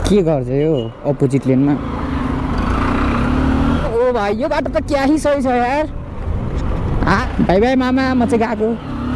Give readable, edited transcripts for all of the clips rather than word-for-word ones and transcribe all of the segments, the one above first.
के गर्छ यो अपोजिट लेनमा? ओ भाइ यो बाटो त क्या ही सही छ यार। बाई बाई मामा, म चाहिँ गएको।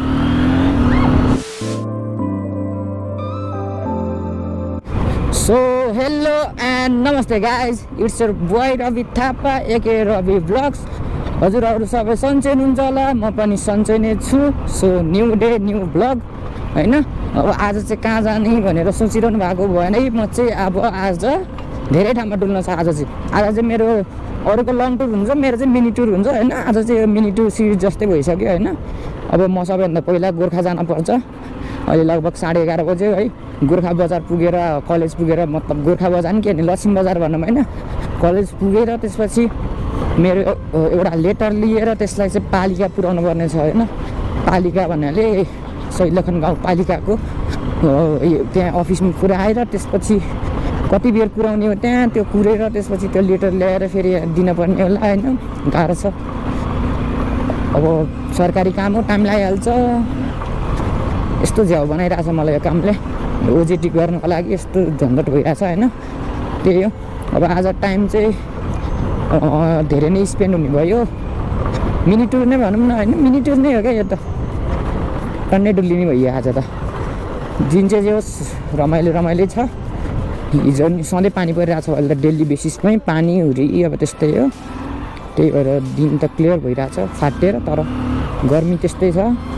सो हेलो एन्ड नमस्ते guys, it's your boy Ravi Thapa aka Ravi blogs. हजुरहरू सबै सन्चै हुनुहुन्छ होला, म पनि सन्चै नै छु। So new day new blog होइन। अब आज चाहिँ कहाँ जाने भनेर सोचिरहनु भएको भएन है। म चाहिँ अब आज धेरै ठाउँमा डुल्न छ। आज चाहिँ मेरो अरूको लङ टुर हुन्छ, मेरो चाहिँ मिनी टुर हुन्छ होइन। आज चाहिँ यो मिनी टुर सिरिज जस्तै भइसक्यो होइन। अब म सबैभन्दा पहिला गोर्खा जानुपर्छ। अहिले लगभग 11:30 बज्यो है। गोर्खा बजार पुगेर कलेज पुगेर, मतलब गोर्खा बजार नि के भने लक्ष्मी बजार भनौँ होइन, कलेज पुगेर त्यसपछि मेरो एउटा लेटर लिएर त्यसलाई चाहिँ पालिका पुर्याउनु पर्ने छ होइन। पालिका भन्नाले शैलखन गाउँपालिकाको त्यहाँ अफिसमा पुऱ्याएर त्यसपछि कति बेर पुर्याउने हो त्यहाँ, त्यो कुरेर त्यसपछि त्यो लेटर ल्याएर फेरि दिनपर्ने होला होइन। गाह्रो छ। अब सरकारी काम हो, टाइम लागिहाल्छ। यस्तो झ्याउ बनाइरहेछ मलाई यो कामले। ओजेटी गर्नको लागि यस्तो झन्झट भइरहेछ होइन। त्यही हो। अब आज टाइम चाहिँ धेरै नै स्पेन्ड हुने भयो। मिनी टुर नै भनौँ न होइन, मिनी टुर नै हो क्या यो त। टन्नै डुल्लिने भयो आज त। दिन चाहिँ जे होस् रमाइलो छ। हिजो नि सधैँ पानी परिरहेको छ, अहिले त डेली बेसिसमै पानी हुरी अब त्यस्तै हो। त्यही भएर दिन त क्लियर भइरहेछ फाटेर, तर गर्मी त्यस्तै छ।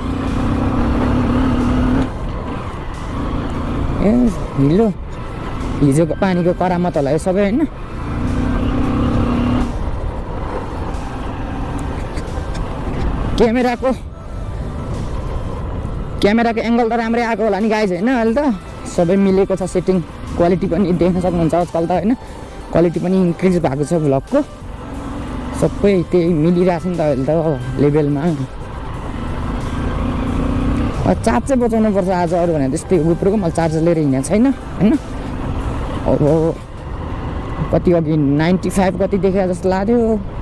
ए हिजोको पानीको करामत होला यो सबै होइन। क्यामेराको एङ्गल त राम्रै आएको होला नि गाइज होइन। अहिले त सबै मिलेको छ, सेटिङ क्वालिटी पनि देख्न सक्नुहुन्छ आजकल त होइन। क्वालिटी पनि इन्क्रिज भएको छ भ्लगको, सबै त्यही मिलिरहेछ नि त अहिले त लेभलमा। चार्ज चाहिँ बचाउनु पर्छ आज, अरू भने त्यस्तै गोप्रोको मैले चार्जर लिएर हिँडेको छैन होइन। अब कति अघि 95 कति देखेँ जस्तो लाग्यो।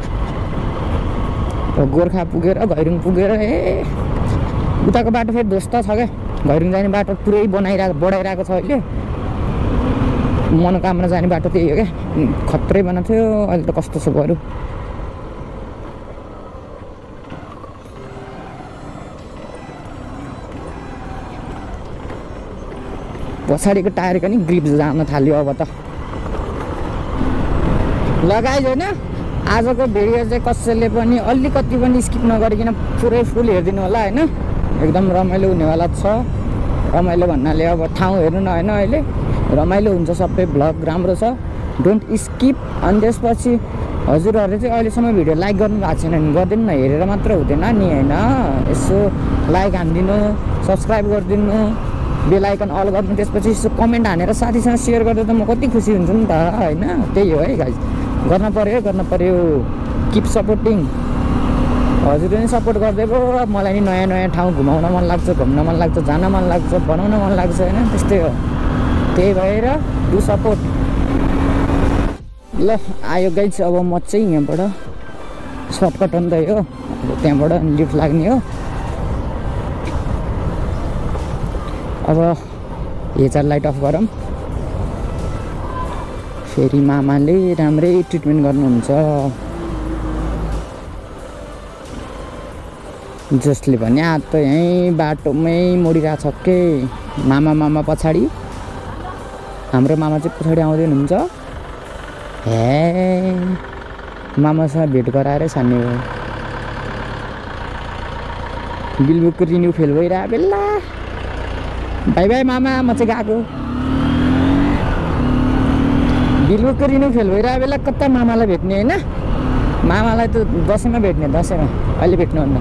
गोर्खा पुगेर घैरुङ पुगेर उताको बाटो फेरि ध्वस्त छ क्या। घैरुङ जाने बाटो पुरै बढाइरहेको छ अहिले। मनोकामना जाने बाटो त्यही हो क्या, खत्रै बनाएको थियो। अहिले त कस्तो छ बरु। पछाडिको टायरको नि ग्रिप जान थाल्यो अब त। लगाइज होइन। आजको भिडियो चाहिँ कसैले पनि अलिकति पनि स्किप नगरिकन पुरै फुल हेरिदिनु होला होइन। एकदम रमाइलो हुनेवाला छ। रमाइलो भन्नाले अब ठाउँ हेर्नु न होइन, अहिले रमाइलो हुन्छ सबै। भ्लग राम्रो छ, डोन्ट स्किप। अनि त्यसपछि हजुरहरूले चाहिँ अहिलेसम्म भिडियो लाइक गर्नु भएको छैन भने गरिदिनु न। हेरेर मात्र हुँदैन नि होइन, यसो लाइक हानिदिनु, सब्सक्राइब गरिदिनु, बेल आइकन अल गर्नु, त्यसपछि यसो कमेन्ट हानेर साथीसँग सेयर गर्दा त म कति खुसी हुन्छु नि त होइन। त्यही हो है गाइज, गर्न पर्यो। Keep supporting. हजुरले नि सपोर्ट गर्दै गयो। मलाई नि नयाँ ठाउँ घुमाउन मन लाग्छ, घुम्न मन लाग्छ, जान मन लाग्छ, बनाउन मन लाग्छ होइन। त्यस्तै हो। त्यही भएर डु सपोर्ट। ल आयो गाइज, अब म चाहिँ यहाँबाट सर्टकट हो नि त यो, त्यहाँबाट लिफ्ट लाग्ने हो। अब हेजर लाइट अफ गरौँ। फेरि मामाले राम्रै ट्रिटमेन्ट गर्नुहुन्छ, जसले भने आज त यहीँ बाटोमै मोडिरहेछ के। मामा पछाडि, हाम्रो मामा चाहिँ पछाडि आउँदै हुनुहुन्छ। हे मामासँग भेट गराएरै छान्ने हो। बिलबुकको रिन्यू फेल भइरहेको बेला बाई बाई मामा, म चाहिँ गएको। बिलबुकको रिन्यू फेल भइरहेको बेला कता मामालाई भेट्ने होइन। मामालाई त दसैँमा भेट्ने, दसैँमा, अहिले भेट्नुहुन्न।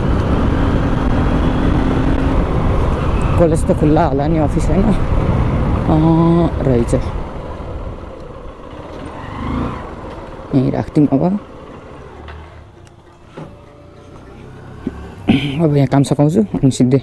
कलेज त खुल्ला होला नि, अफिस होइन रहेछ। यहीँ राख्दिउँ अब यहाँ काम सघाउँछु अनि सिधै।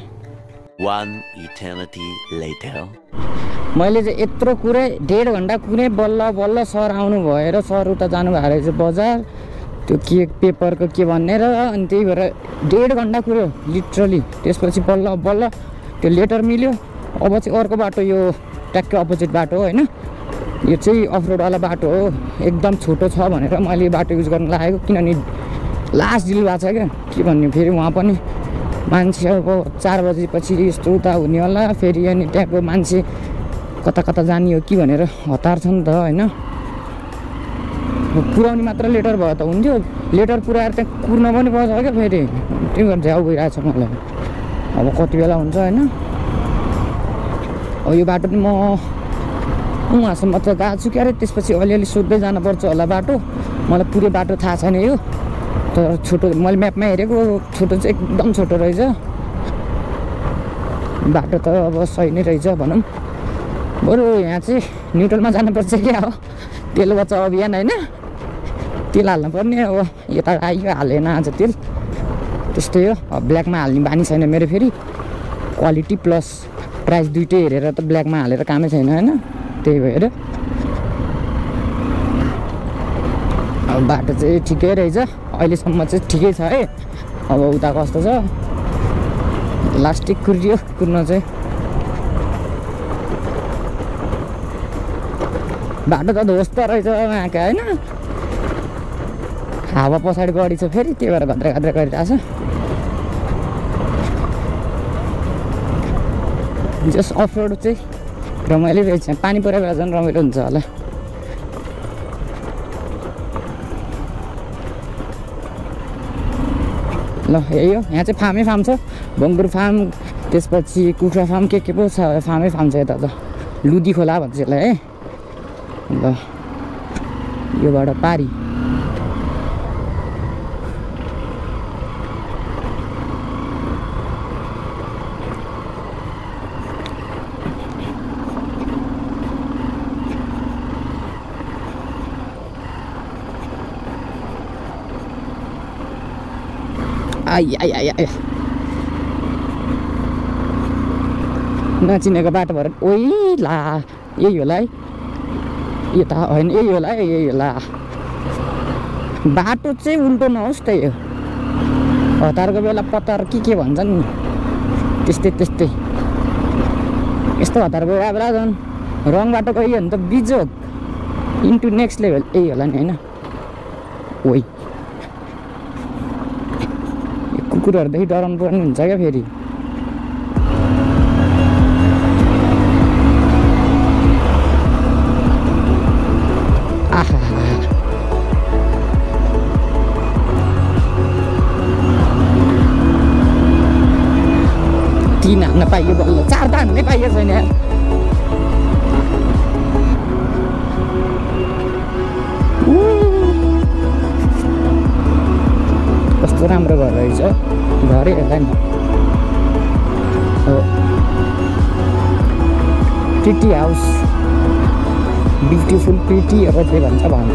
मैले चाहिँ यत्रो कुरै 1.5 घन्टा कुरै बल्ल सर आउनु भएर, सर उता जानुभएको रहेछ बजार, त्यो के पेपरको के भनेर। अनि त्यही भएर 1.5 घन्टा कुर्यो लिटरली। त्यसपछि बल्ल त्यो लेटर मिल्यो। अब चाहिँ अर्को बाटो, यो ट्याक्कै अपोजिट बाटो हो होइन। यो चाहिँ अफरोडवाला बाटो हो, एकदम छोटो छ भनेर मैले यो बाटो युज गर्न लागेको। किनभने लास्ट डिल भएको छ क्या, के भन्ने फेरि उहाँ पनि मान्छे अब 4 बजेपछि यस्तो उता हुने होला, फेरि अनि त्यहाँको मान्छे कता कता जाने हो कि भनेर हतार छ नि त होइन। पुऱ्याउने मात्र लेटर भयो त हुन्थ्यो, लेटर पुऱ्याएर त्यहाँ कुर्न पनि पर्छ क्या फेरि, त्यही भएर झ्याउ भइरहेको छ मलाई। अब कति बेला हुन्छ होइन। अब यो बाटो पनि म उहाँसम्म त गएको छु क्या अरे, त्यसपछि अलिअलि सोध्दै जानुपर्छ होला बाटो। मलाई पुरै बाटो थाहा छैन यो, तर छोटो मैले म्यापमा हेरेको छोटो चाहिँ एकदम छोटो रहेछ बाटो त। अब सही नै रहेछ भनौँ। बरु यहाँ चाहिँ न्युट्रलमा जानुपर्छ क्या हो, तेल बच्चा अभियान होइन, तेल हाल्नु पर्ने। अब यता आइयो हालेन आज तेल, त्यस्तै हो। अब ब्ल्याकमा हाल्ने बानी छैन मेरो, फेरि क्वालिटी प्लस प्राइस दुइटै हेरेर त ब्ल्याकमा हालेर कामै छैन होइन, त्यही भएर। अब बाटो चाहिँ ठिकै रहेछ अहिलेसम्म चाहिँ ठिकै छ है। अब उता कस्तो छ, लास्टिक कुरियो कुर्न चाहिँ। बाटो त ध्वस्त रहेछ यहाँका होइन, हावा पछाडि बढी छ फेरि, त्यही भएर घद्रा घद्रा गरिरहेको छ। जस्ट अफरोड चाहिँ रमाइलो रहेछ, पानी परेर झन् रमाइलो हुन्छ होला। ल यही हो, यहाँ चाहिँ फार्मै फार्म छ, बङ्गुर फार्म, त्यसपछि कुखुरा फार्म के पो छ, फार्मै फार्म छ यता त। लुदी खोला भन्छ यसलाई है। ल योबाट पारी आई आई आई आई नचिनेको बाटो भएर ओइ ला, यही होला है, यो त होइन, यही होला है, यही होला। बाटो चाहिँ उल्टो नहोस् त्यही हो, हतारको बेला पतार के भन्छन् नि, त्यस्तै त्यस्तै। यस्तो हतार गयो बेला झन् रङ बाटो गयो भने त बिजोग इन्टु नेक्स्ट लेभल, यही होला नि होइन। ओइ कुकुरहरूदेखि डराउनु पर्ने हुन्छ क्या फेरि। आहा तीन हान्न पाइयो बल्ल, 4 त हान्नै पाइएको छैन यार। कस्तो राम्रो घर रहेछ, घरै होला नि। हो प्रिटी हाउस, ब्युटिफुल प्रिटी अब के भन्छ भन्नु।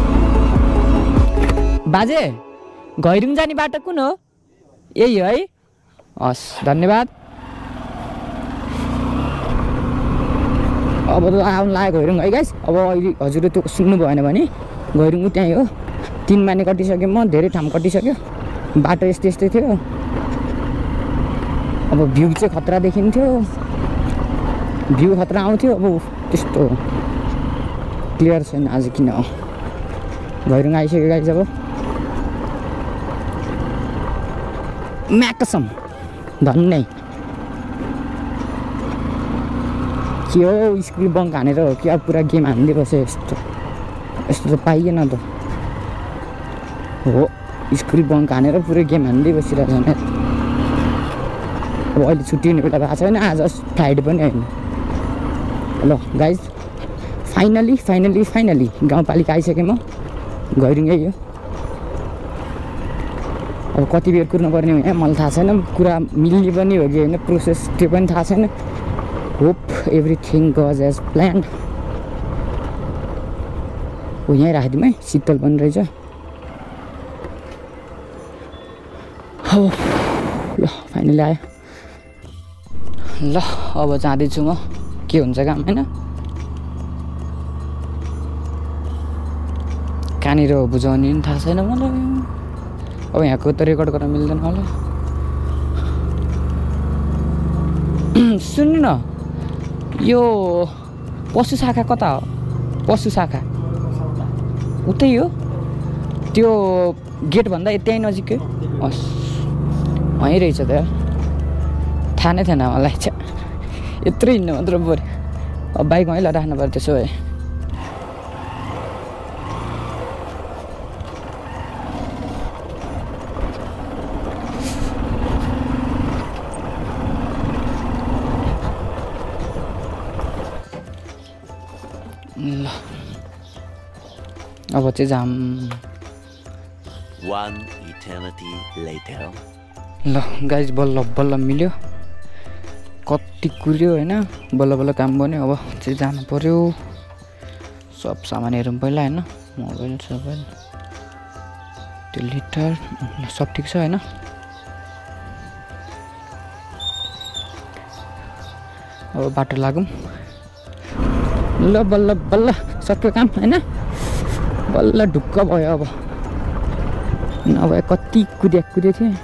बाजे घैरुङ जाने बाटो कुन हो? यही हो है, हस् धन्यवाद। अब त आउनु लाग्यो घैरुङ है गाइस। अब अहिले हजुरले त्यो सुन्नु भएन भने घैरुङ त्यहीँ हो, 3 माने कटिसक्यो, म धेरै ठाउँ कटिसक्यो। बाटो यस्तै यस्तै थियो, अब भ्यू चाहिँ खतरा देखिन्थ्यो, भ्यू खतरा आउँथ्यो, अब त्यस्तो क्लियर छैन आज। किन हो घैरुङ आइसक्यो गाइस। अब म्याकसम धन्नै के हो, स्कुल बङ्क हानेर हो कि अब पुरा गेम हान्दै बस्यो। यस्तो यस्तो त पाइएन त हो, स्कुल बङ्क हानेर पुरै गेम हान्दै बसिरहेको छ। अब अहिले छुट्टी हुने बेला भएको छैन, आज फ्राइडे पनि होइन। ल गाइज फाइनली फाइनली फाइनली गाउँपालिका आइसकेँ म, घैरुङ यही हो। अब कति बेर कुर्नुपर्ने हो यहाँ मलाई थाहा छैन, कुरा मिल्ने पनि हो कि होइन, प्रोसेस त्यो पनि थाहा छैन। Hope everything goes as plan. हो यहीँ राखिदिउँ है, शीतल पनि रहेछ। हो ल फाइनली आयो। ल अब जाँदैछु म, के हुन्छ काम होइन। कहाँनिर बुझाउने पनि थाहा छैन मलाई। अब यहाँको त रेकर्ड गर्न मिल्दैन होला। सुन्नु न, यो पशु शाखा कता हो? पशु शाखा उतै हो त्यो गेट भन्दा त्यही नजिकै हस् वहीँ रहेछ त थाहा नै थिएन मलाई छ यत्रो हिँड्नु मात्र पऱ्यो अब बाइक वहीँ राख्नु पर्यो त्यसो भए ल अब चाहिँ जाम One eternity later. ल गाइज बल्ल बल्ल मिल्यो कति कुर्यो होइन बल्ल बल्ल काम गर्ने अब चाहिँ जानु पर्यो सब सामानहरू पनि पहिला होइन मोबाइल सबै त्यो लिटर सब ठिक छ होइन अब बाटो लागौँ ल बल्ल बल्ल सक्यो काम होइन बल्ल ढुक्क भयो अब नभए कति कुदेको थिएँ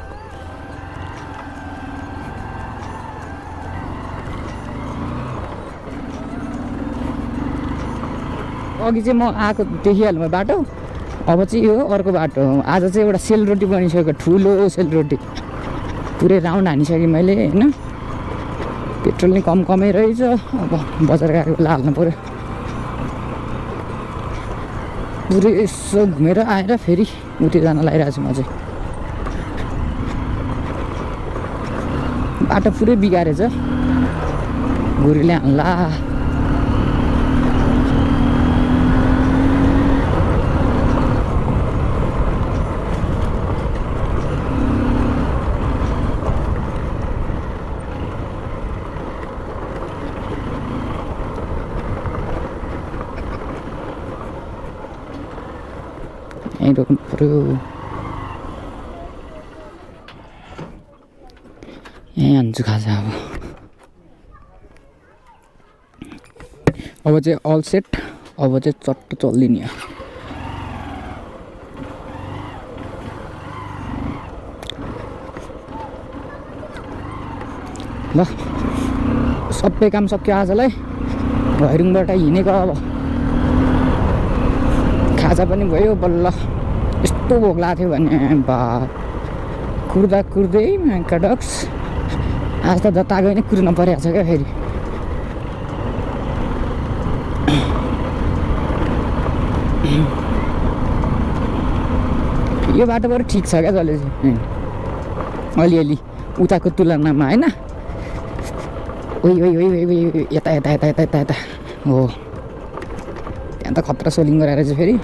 अघि चाहिँ म आएको देखिहाल्नु बाटो अब चाहिँ यो अर्को बाटो हो आज चाहिँ एउटा सेलरोटी बनिसक्यो ठुलो सेलरोटी पुरै राउन्ड हानिसकेँ मैले होइन पेट्रोल नि कमै रहेछ अब बजार गएको बेला हाल्नु पऱ्यो पुरै यसो घुमेर आएर फेरि उति जान लागिरहेको छु म चाहिँ बाटो पुरै बिगारेछ घुरीले हान्ला यहीँ रोक्नु पऱ्यो यहीँ हान्छु खाजा अब चाहिँ अल सेट अब चाहिँ चट्ट चल्दिने ल सबै काम सक्यो आजलाई घैरुङबाट हिँडेको अब खाजा पनि भयो बल्ल यस्तो भोक लाग्थ्यो भने बा कुर्दा कुर्दै कडक्स आज त जता गयो नि कुर्न परिरहेको छ क्या फेरि यो बाटोबाट ठिक छ क्या जसले चाहिँ अलिअलि उताको तुलनामा होइन ओइ ओइ ओइ ओइ यता यता यता यता यता यता हो त्यहाँ त खतरा सोलिङ गराएर चाहिँ फेरि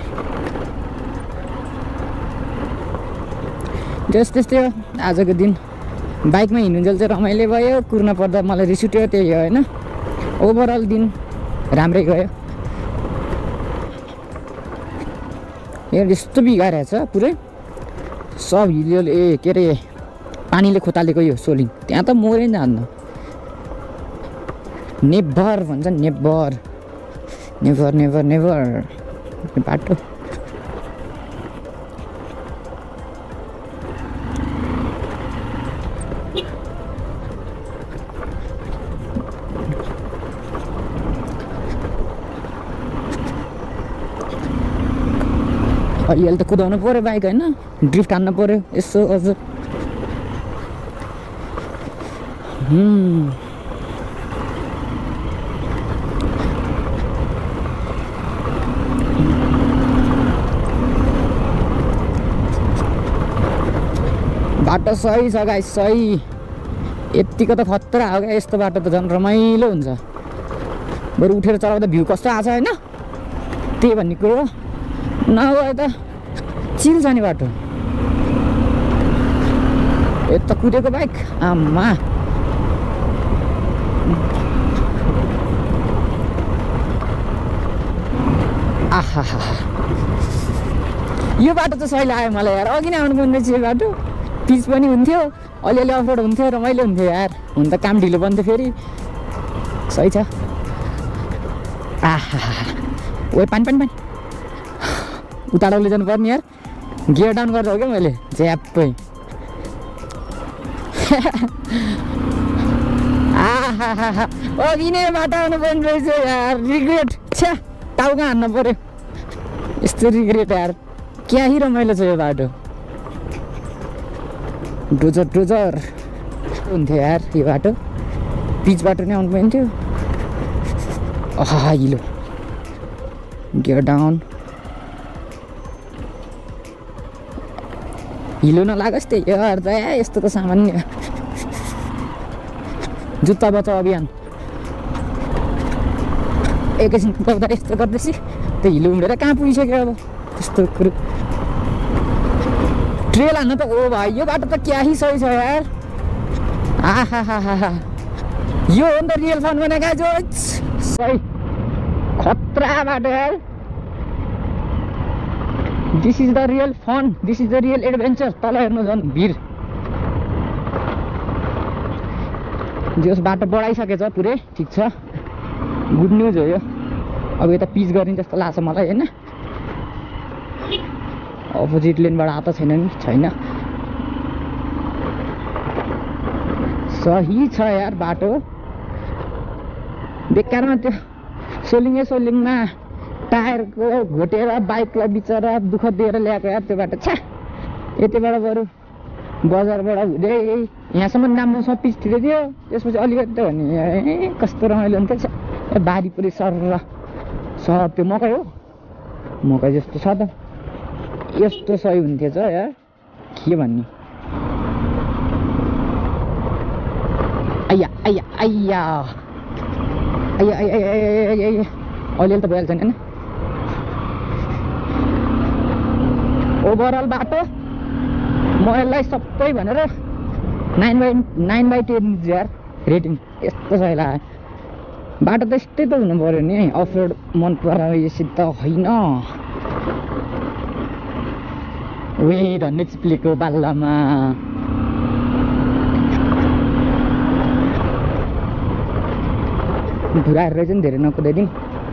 त्यस्तै हो आजको दिन बाइकमा हिँड्नुन्जेल चाहिँ रमाइलो भयो कुर्न पर्दा मलाई रिस उठ्यो त्यही हो होइन ओभरअल दिन राम्रै गयो यहाँ यस्तो बिगारेको छ पुरै सब हिलोले के अरे पानीले खोतालेको यो सोलिङ त्यहाँ त मोरै जान्न नेभर भन्छ नेभर नेभर नेभर नेभर बाटो अलिअलि त कुदाउनु पऱ्यो बाइक होइन ड्रिफ्ट हान्नु पऱ्यो यसो अझ बाटो सही छ गाइस सही यतिको त खतरा हो क्या यस्तो बाटो त झन् रमाइलो हुन्छ बरु उठेर चलाउँदा भ्यू कस्तो आएको छ होइन त्यही भन्ने कुरो नभए त चिल छ नि बाटो यता कुदेको बाइक आम्मा आहा यो बाटो त सही लाग्यो मलाई यार अघि नै आउनु पर्ने रहेछ यो बाटो पिच पनि हुन्थ्यो अलिअलि अफरोड हुन्थ्यो रमाइलो हुन्थ्यो यार हुन त काम ढिलो बन्थ्यो फेरि सही छ आहा ओ पानी पानी पानी उताडो लैजानु पर्ने यार गियर डाउन गर्दा हो क्या मैले झ्याप्पै आहा अघि नै बाटो आउनु पर्ने रहेछ यार रिग्रेट छ्या टाउका हान्न पर्यो यस्तो रिग्रेट यार क्या ही रमाइलो छ यो बाटो डोजर डोजर हुन्थ्यो यार यो बाटो पिच बाटो नै आउनु पाइन्थ्यो हिलो गियर डाउन हिलो नलागोस् त्यही यार त यस्तो त सामान्य जुत्ता बचाउ अभियान एकैछिन पुगाउँदा यस्तो गर्दैछ त्यो हिलो उडेर कहाँ पुगिसक्यो अब त्यस्तो कुरो ट्रेल हान्न त ओ भाइ यो बाटो त क्या ही सही छ यार आहा यो हो नि त रियल फन भनेको जो सही खतरा बाटो यार this is the real fun this is the real adventure तल हेर्नु झन् भिर जस बाटो बढाइसकेछ पुरै ठिक छ गुड न्युज हो यो अब यता पिच गरिन्छ जस्तो लाग्छ मलाई होइन अपोजिट लेनबाट आएको छैन नि छैन सही छ यार बाटो बेकारमा त्यो सोलिङमा टायरको घोटेर बाइकलाई बिचरा दुःख दिएर ल्याएको यार त्यो बाटो छ्या यतिबाट बरु बजारबाट हुँदै यहाँसम्म राम्रोसँग पिच थिइदियो त्यसपछि अलिकति त भने कस्तो रमाइलो हुन्थ्यो बारी पुरै सर त्यो मकै हो मकै जस्तो छ त यस्तो सही हुन्थ्यो छ यार के भन्ने आइया आइया आइया आइया आइया अलिअलि त भइहाल्छ नि होइन ओभरअल बाटो म यसलाई सबै भनेर 9/10 यार रेटिङ यस्तो छ यसलाई बाटो त यस्तै त हुनु पऱ्यो नि अफ रोड मन पराएपछि त होइन वे धन्ने चिप्लेको बाल्लामा घुराएर रहेछ नि धेरै नकुदाइदिउँ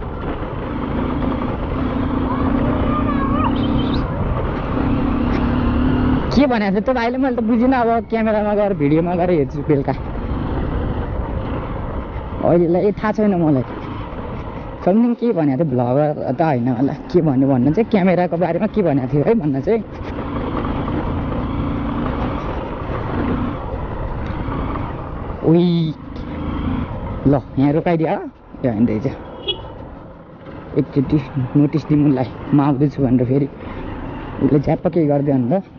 के भनेको थियो त्यो भाइले मैले त बुझिनँ अब क्यामेरामा गएर भिडियोमा गएर हेर्छु बेलुका अहिलेलाई थाहा छैन मलाई समथिङ के भनेको थियो भ्लगर त होइन होला के भन्नु चाहिँ क्यामेराको बारेमा के भनेको थियो है भन्न चाहिँ उही ल यहाँ रोकाइदियो यो हिँड्दैछ एकचोटि नोटिस दिउँ उसलाई म आउँदैछु भनेर फेरि उसले झ्याप्प केही गरिदियो भने त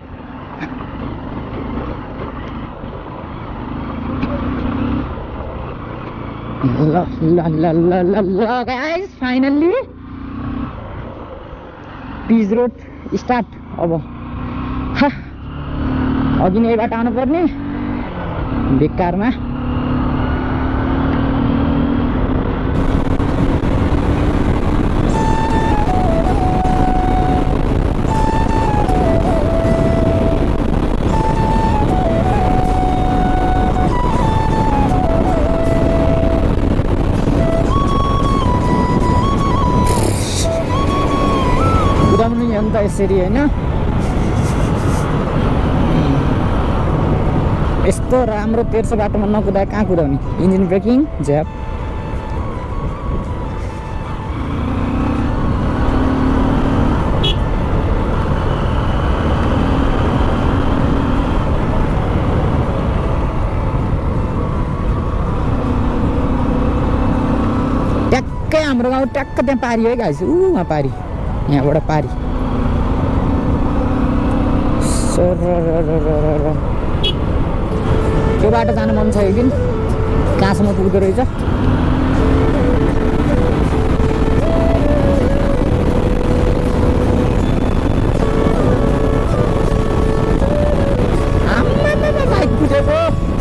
ल guys finally pitch road start अब अघि नै यहीबाट आउनु पर्ने बेकारमा यसरी होइन यस्तो राम्रो तेर्सो बाटोमा नकुदाए कहाँ कुदाउने इन्जिन ब्रेकिङ झ्याप ट्याक्कै हाम्रो गाउँ ट्याक्क त्यहाँ पारी है गाइस उहाँ पारी यहाँबाट पारी त्यो बाटो जानु मन छ एक दिन कहाँसम्म पुग्दो रहेछ बाइक कुदेको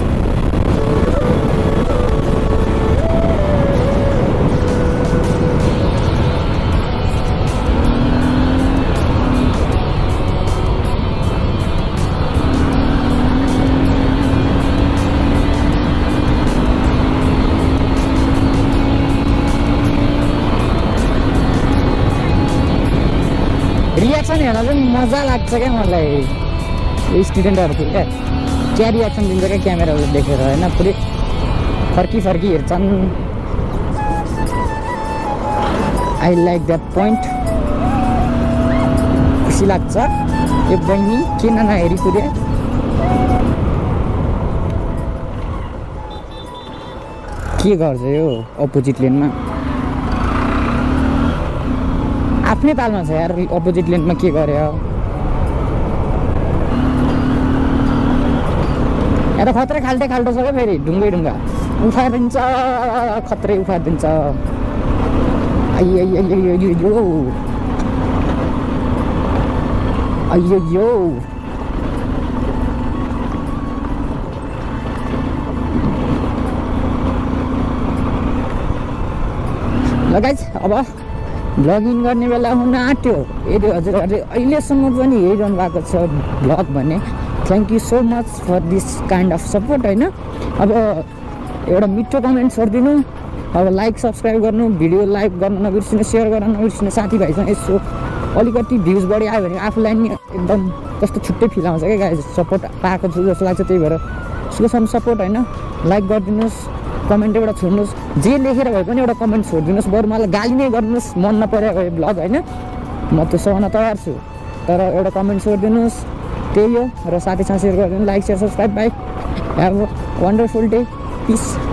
रियाक्सन हेर्न चाहिँ मजा लाग्छ क्या मलाई स्टुडेन्टहरू क्या रियाक्सन दिन्छ क्या क्यामेराहरू देखेर होइन पुरै फर्की हेर्छन् आई लाइक द्याट पोइन्ट खुसी लाग्छ यो बहिनी किन नहेरी पुर्या के गर्छ यो अपोजिट लेनमा आफ्नै तालमा छ यार अपोजिट लेनमा के गरे यहाँ त खत्रै खाल्टे छ क्या फेरि ढुङ्गै ढुङ्गा उफारिदिन्छ खत्रै उफारिदिन्छ अಯ್यो ल गाइज अब भ्लग इन गर्ने बेला हुन आँट्यो यदि हजुरहरूले अहिलेसम्म पनि हेरिरहनु भएको छ भ्लग भने thank you so much for this kind of support होइन अब एउटा मिठो कमेन्ट छोडिदिनु अब लाइक सब्सक्राइब गर्नु भिडियो लाइक गर्न नबिर्सिनु सेयर गर्न नबिर्सिनु साथीभाइसँग यसो अलिकति भ्युज बढी आयो भने आफूलाई नि एकदम कस्तो छुट्टै फिल आउँछ क्या गाइज सपोर्ट पाएको छु जस्तो लाग्छ त्यही भएर उसकोसम्म सपोर्ट होइन लाइक गरिदिनुहोस् कमेन्ट एउटा छोड्नुहोस् जे लेखेर भए पनि एउटा कमेन्ट छोडिदिनुहोस् बरु मलाई गाली नै गर्नुहोस् मन नपरेको भ्लग होइन म त्यो सहन तयार छु तर एउटा कमेन्ट छोडिदिनुहोस् त्यही हो र साथीसँग सेयर गरिदिनु like share subscribe bye have a wonderful day piece